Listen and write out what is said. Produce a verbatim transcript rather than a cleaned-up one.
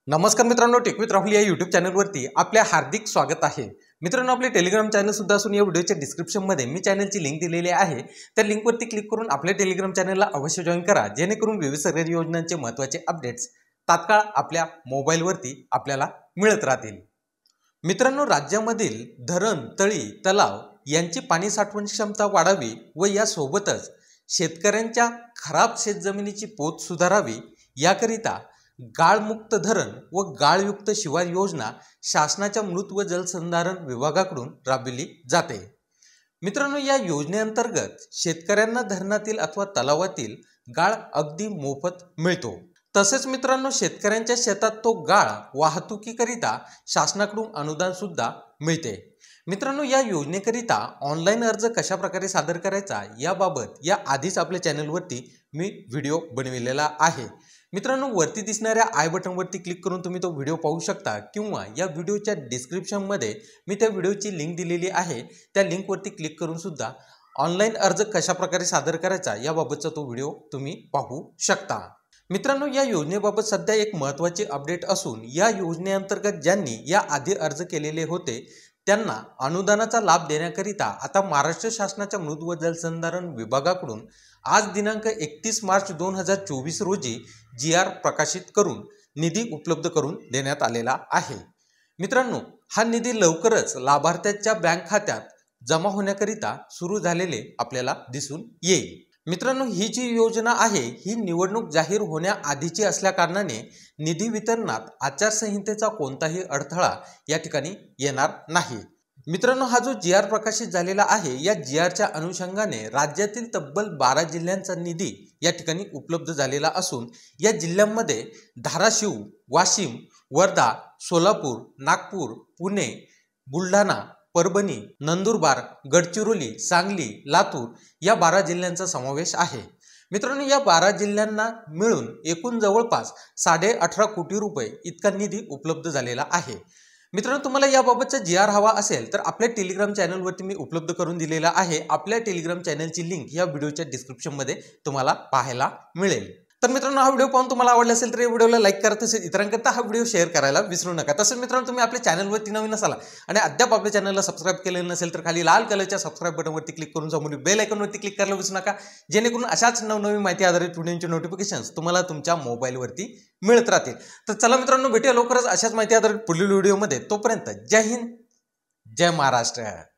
नमस्कार मित्रांनो, take with Rahul या यूट्यूब चॅनलवरती आपल्या हार्दिक स्वागत आहे। मित्रांनो, आपले टेलिग्राम चॅनल सुद्धा असून या व्हिडिओच्या डिस्क्रिप्शनमध्ये मी चॅनलची लिंक दिलेली आहे। त्या लिंकवरती क्लिक करून आपल्या टेलिग्राम चॅनलला अवश्य जॉइन करा, जेणेकरून विविध सरकारी योजनांचे महत्त्वाचे अपडेट्स तात्काळ आपल्या मोबाईलवरती आपल्याला मिळत राहतील। मित्रांनो, राज्यामधील धरण, तळी, तलाव यांची पाणी साठवण क्षमता वाढावी व यासोबतच शेतकऱ्यांच्या खराब शेतजमिनीची पोत सुधारावी याकरिता गाळमुक्त धरण व गाळयुक्त शिवार योजना शासनाच्या मृत व जलसंधारण विभागाकडून राबविली जाते। मित्रांनो, या योजनेअंतर्गत शेतकऱ्यांना धरणातील अथवा तलावातील गाळ अगदी मोफत मिळतो। तसेच मित्रांनो, शेतकऱ्यांच्या शेतात तो गाळ वाहतुकीकरिता शासनाकडून अनुदान सुद्धा मिळते। मित्रांनो, या योजनेकरिता ऑनलाईन अर्ज कशा प्रकारे सादर करायचा याबाबत या आधीच आपल्या चॅनलवरती मी व्हिडिओ बनविलेला आहे। मित्रांनो, वरती दिसणाऱ्या आय बटनवरती क्लिक करून तुम्ही तो व्हिडिओ पाहू शकता किंवा या व्हिडिओच्या डिस्क्रिप्शनमध्ये मी त्या व्हिडिओची लिंक दिलेली आहे। त्या लिंकवरती क्लिक करून सुद्धा ऑनलाईन अर्ज कशा प्रकारे सादर करायचा याबाबतचा तो व्हिडिओ तुम्ही पाहू शकता। मित्रांनो, या योजनेबाबत सध्या एक महत्त्वाचे अपडेट असून या योजनेअंतर्गत ज्यांनी या आधी अर्ज केलेले होते त्यांना अनुदानाचा लाभ देण्याकरिता आता महाराष्ट्र शासनाच्या मृद व जलसंधारण विभागाकडून आज दिनांक एकतीस मार्च दोन हजार चोवीस रोजी जी आर प्रकाशित करून निधी उपलब्ध करून देण्यात आलेला आहे। मित्रांनो, हा निधी लवकरच लाभार्थ्यांच्या बँक खात्यात जमा होण्याकरिता सुरू झालेले आपल्याला दिसून येईल। मित्रांनो, ही जी योजना आहे ही निवडणूक जाहीर होण्याआधीची असल्या कारणाने निधी वितरणात आचारसंहितेचा कोणताही अडथळा या ठिकाणी येणार नाही। मित्रांनो, हा जो जी आर प्रकाशित झालेला आहे या जी आरच्या अनुषंगाने राज्यातील तब्बल बारा जिल्ह्यांचा निधी या ठिकाणी उपलब्ध झालेला असून या जिल्ह्यांमध्ये धाराशिव, वाशिम, वर्धा, सोलापूर, नागपूर, पुणे, बुलढाणा, परभणी, नंदुरबार, गडचिरोली, सांगली, लातूर या बारा जिल्ह्यांचा समावेश आहे। मित्रांनो, या बारा जिल्ह्यांना मिळून एकूण जवळपास साडे अठरा कोटी रुपये इतका निधी उपलब्ध झालेला आहे। मित्रांनो, तुम्हाला याबाबतचा जी आर हवा असेल तर आपल्या टेलिग्राम चॅनलवरती मी उपलब्ध करून दिलेला आहे। आपल्या टेलिग्राम चॅनलची लिंक या व्हिडिओच्या डिस्क्रिप्शनमध्ये तुम्हाला पाहायला मिळेल। तर मित्रांनो, हा व्हिडिओ पाहून तुम्हाला आवडला असेल तर या व्हिडिओला लाईक करा, तसेच इतरांकरता हा व्हिडिओ शेअर करायला विसरू नका। तसेच मित्रांनो, तुम्ही आपल्या चॅनलवरती नवीन असाल आणि अद्याप आपल्या चॅनलला सबस्क्राइब केलेलं नसेल तर खाली लाल कलरच्या सबस्क्राइब बटनवरती क्लिक करून समोरील बेल आयकॉनवरती क्लिक करायला विसरू नका, जेणेकरून अशाच नवनवीन माहिती आधारित व्हिडिओचे नोटिफिकेशन्स तुम्हाला तुमच्या मोबाईलवरती मिळत राहतील। तर चला मित्रांनो, भेटूया लवकरच अशाच माहिती आधारित पुढील व्हिडिओमध्ये। तोपर्यंत जय हिंद, जय महाराष्ट्र।